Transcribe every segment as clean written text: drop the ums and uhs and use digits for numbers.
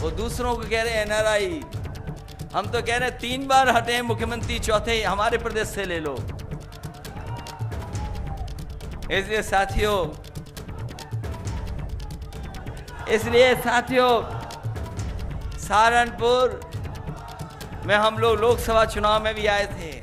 वो दूसरों को कह रहे हैं एनआरआई, हम तो कह रहे हैं 3 बार हटे मुख्यमंत्री, चौथे हमारे प्रदेश से ले लो। इसलिए साथियों सहारनपुर में हम लोग लोकसभा चुनाव में भी आए थे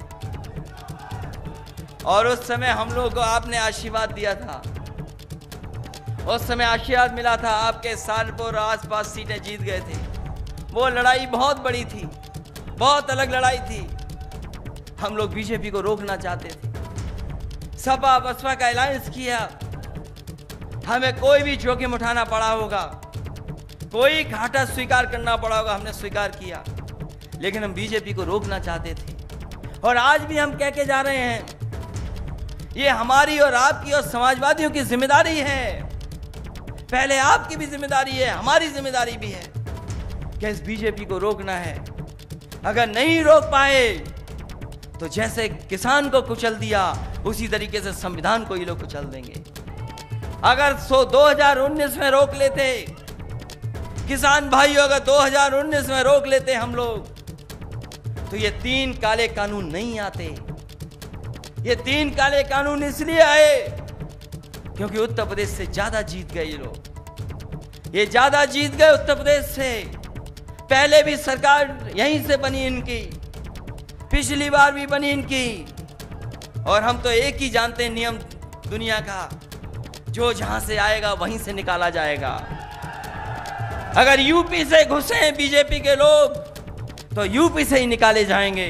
और उस समय हम लोग को आपने आशीर्वाद दिया था। उस समय आशीर्वाद मिला था, आपके सहारनपुर आसपास सीटें जीत गए थे। वो लड़ाई बहुत बड़ी थी, बहुत अलग लड़ाई थी। हम लोग बीजेपी को रोकना चाहते थे, सपा बसपा का अलायंस किया, हमें कोई भी जोखिम उठाना पड़ा होगा, कोई घाटा स्वीकार करना पड़ा होगा, हमने स्वीकार किया। लेकिन हम बीजेपी को रोकना चाहते थे और आज भी हम कह के जा रहे हैं, ये हमारी और आपकी और समाजवादियों की जिम्मेदारी है। पहले आपकी भी जिम्मेदारी है, हमारी जिम्मेदारी भी है कि इस बीजेपी को रोकना है। अगर नहीं रोक पाए तो जैसे किसान को कुचल दिया उसी तरीके से संविधान को ये लोग कुचल देंगे। अगर 2019 में रोक लेते किसान भाइयों, अगर 2019 में रोक लेते हम लोग, तो ये 3 काले कानून नहीं आते। ये 3 काले कानून इसलिए आए क्योंकि उत्तर प्रदेश से ज्यादा जीत गए ये लोग, ये ज्यादा जीत गए उत्तर प्रदेश से। पहले भी सरकार यहीं से बनी इनकी, पिछली बार भी बनी इनकी। और हम तो एक ही जानते हैं नियम दुनिया का, जो जहां से आएगा वहीं से निकाला जाएगा। अगर यूपी से घुसे बीजेपी के लोग तो यूपी से ही निकाले जाएंगे।